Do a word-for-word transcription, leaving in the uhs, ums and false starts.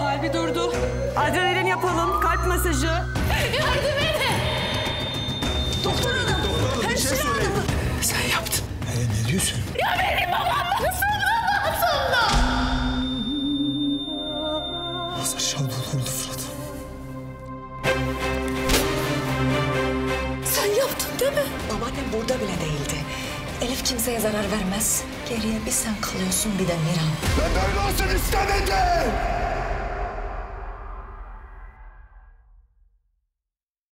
Kalbi durdu. Adrenalin yapalım, kalp masajı. Yardım edin. Doktor hanım, hemşire hanım. Sen yaptın. Hele ne diyorsun? Ya benim babam nasıl Allah'ım? Az aşağı olurdu Fırat. Sen yaptın değil mi? Babaannem burada bile değildi. Elif kimseye zarar vermez. Geriye bir sen kalıyorsun, bir de Miran. Ben böyle olsun istemedim.